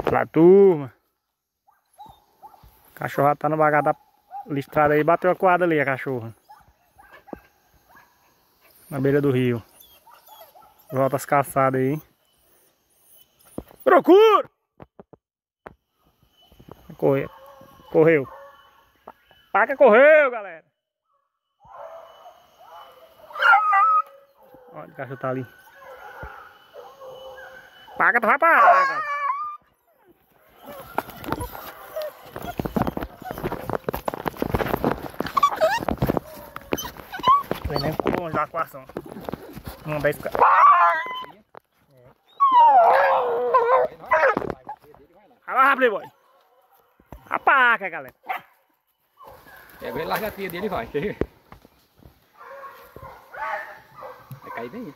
Fala, turma. A cachorra tá no bagaço da listrada aí, bateu a corda ali, a cachorra. Na beira do rio. Volta as caçadas aí. Procura! Correu. Correu. Paca correu, galera. Olha, o cachorro tá ali. Paca, tu vai pra água. Vem nem ficou longe da aquação. Não dá esse cara. Vai lá, Playboy. A paca, galera. Pega ele, larga a tia dele e vai. Vai cair bem.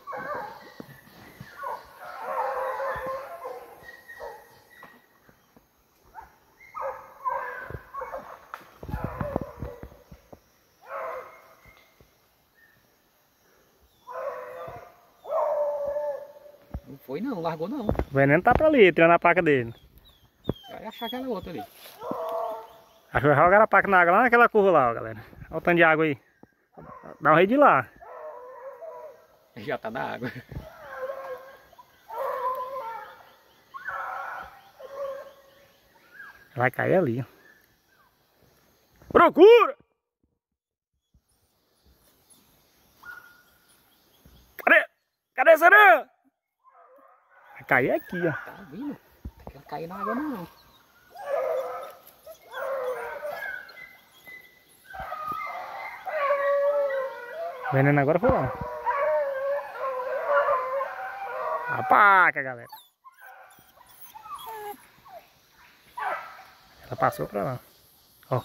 Não foi não, largou não. O veneno tá pra ali, tirando a paca dele. Vai achar aquela outra ali. Acho que vai jogar a paca na água lá naquela curva lá, ó, galera. Olha o tanto de água aí. Dá um rei de lá. Já tá na água. Vai cair ali, ó. Procura! Cadê? Cadê a sereia? Vai cair aqui, ó. Tá vindo. Não quer cair na água não. O veneno agora foi lá. A paca, galera. Ela passou pra lá. Ó.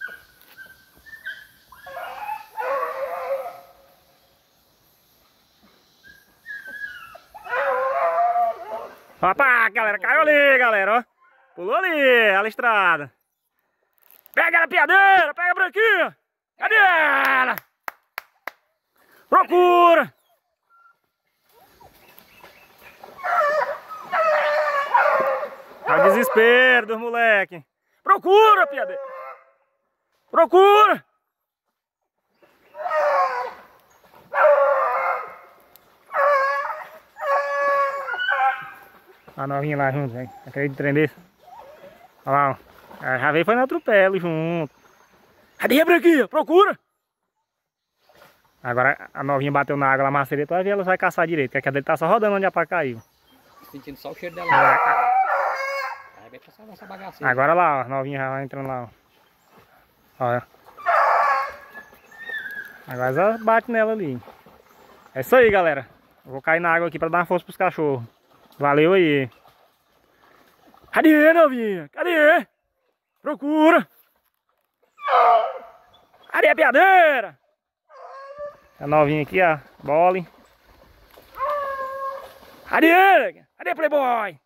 Ó a paca, galera. Caiu ali, galera, ó. Pulou ali, a listrada. Pega ela, piadeira. Pega a branquinha. Cadê ela? Procura! É o desespero dos moleque. Procura, piadeiro! Procura! A novinha lá junto, velho. Acredito de trem desse. Olha lá, ó. Já veio foi no atropelo junto. Cadê a branquinha? Procura! Agora a novinha bateu na água lá, macereta, vai ver, ela vai caçar direito, porque a dele tá só rodando onde a paca caiu. Sentindo só o cheiro dela. Aí vai passar essa bagaceira. Agora lá, ó, a novinha já vai entrando lá, ó. Olha. Agora já bate nela ali. É isso aí, galera. Eu vou cair na água aqui pra dar uma força pros cachorros. Valeu aí. Cadê, novinha? Cadê? Procura! Cadê a piadeira? A novinha aqui, ó. Bole. Cadê? Cadê, Playboy?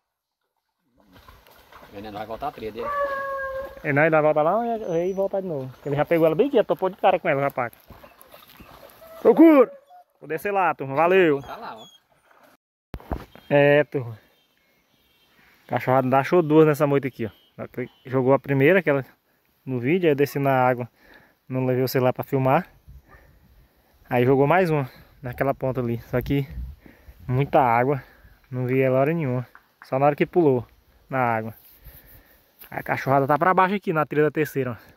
O veneno vai voltar a trilha dele. Ele não, ele vai voltar lá e voltar de novo. Ele já pegou ela bem aqui, topou de cara com ela, rapaz. Procura! Vou descer lá, turma. Valeu. Tá lá, ó. É, turma. Cachorrada achou duas nessa moita aqui, ó. Jogou a primeira, aquela no vídeo, aí eu desci na água. Não levei o celular pra filmar. Aí jogou mais uma naquela ponta ali. Só que muita água. Não vi ela hora nenhuma. Só na hora que pulou na água. A cachorrada tá pra baixo aqui na trilha da terceira, ó.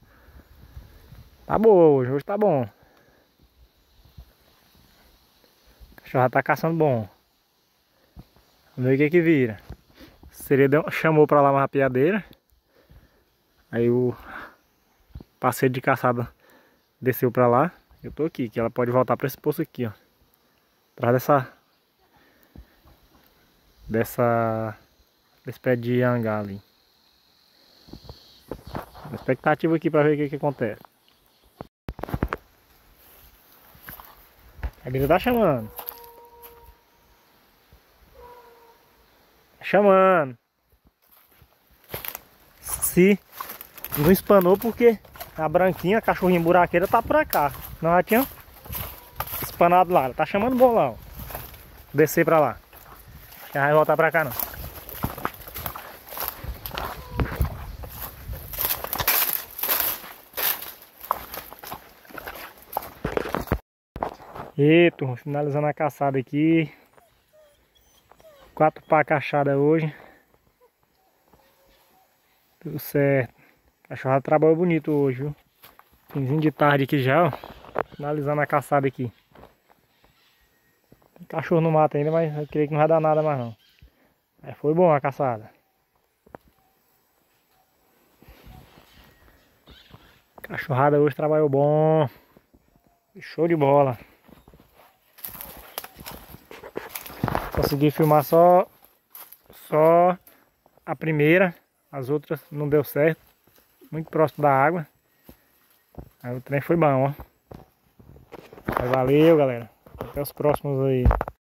Tá boa hoje. Hoje tá bom. A cachorrada tá caçando bom. Vamos ver o que que vira. A sereia chamou pra lá uma rapiadeira. Aí o parceiro de caçada desceu pra lá. Eu tô aqui, que ela pode voltar pra esse poço aqui, ó. Atrás desse pé de angá ali. Expectativa aqui pra ver o que acontece. A Bíblia tá chamando. Tá chamando. Se não espanou porque a branquinha, a cachorrinha buraqueira tá por cá. Não já tinha espanado lá. Ela tá chamando bom lá, ó. Descer pra lá. Já vai voltar pra cá não. E turma, finalizando a caçada aqui. 4 pá cachada hoje. Tudo certo. Cachorrada trabalhou bonito hoje, viu? Finzinho de tarde aqui já, ó. Finalizando a caçada aqui. Tem cachorro no mato ainda, mas eu creio que não vai dar nada mais não. Mas foi bom a caçada. Cachorrada hoje trabalhou bom. Show de bola. Consegui filmar só a primeira. As outras não deu certo. Muito próximo da água. Aí o trem foi bom, ó. Mas valeu, galera. Até os próximos aí.